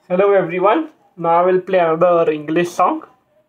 Hello everyone. Now I will play another English song.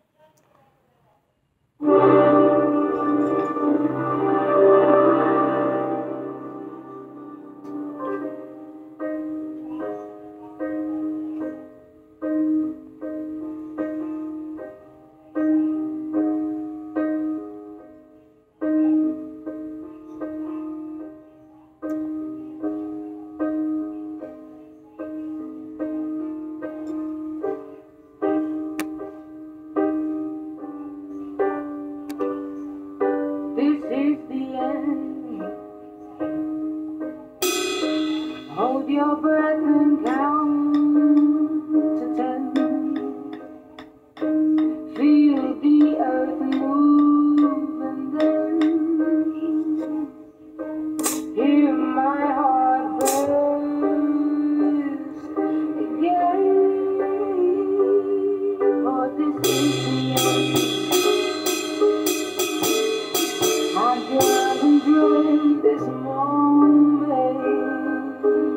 This is the end. Hold your breath and count to 10. Feel the earth move and then hear my heart burst again. For this is the end. I just enjoy this moment,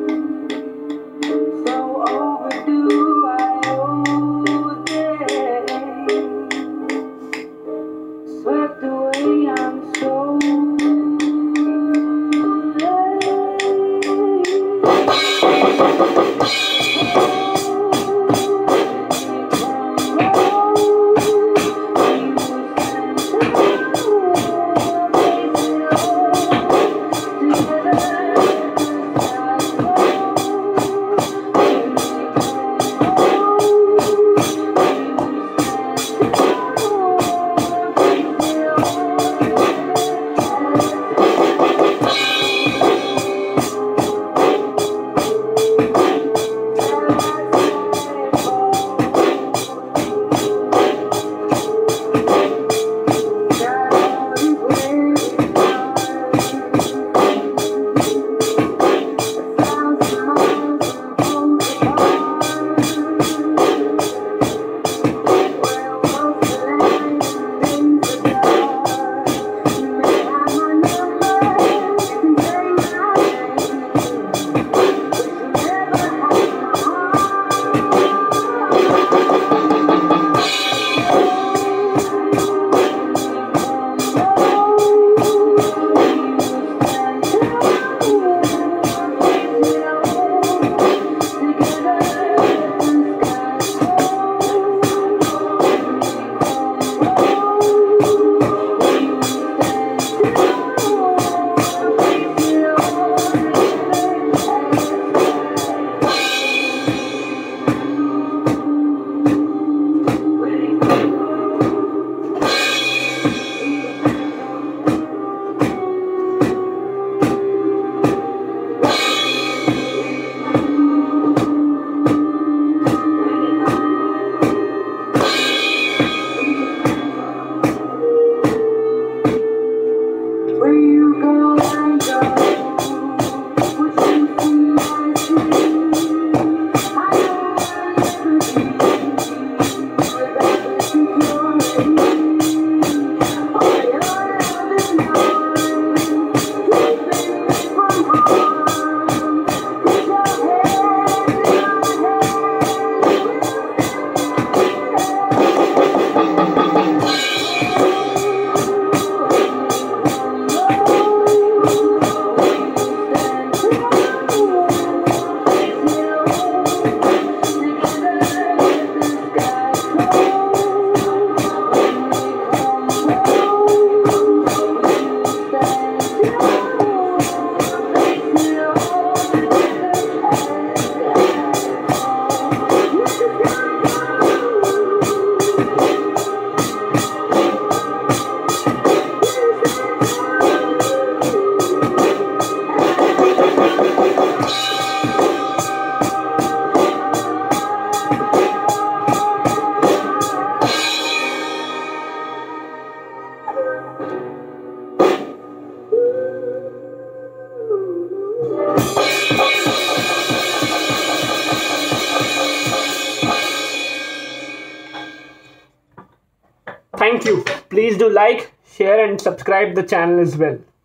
so overdue. I owe them. Swept away, I'm so where you go, I go. What you see, I see. I never be without insecurity. All your love is mine. Keep it from harm. Put your head Thank you. Please do like, share and subscribe the channel as well.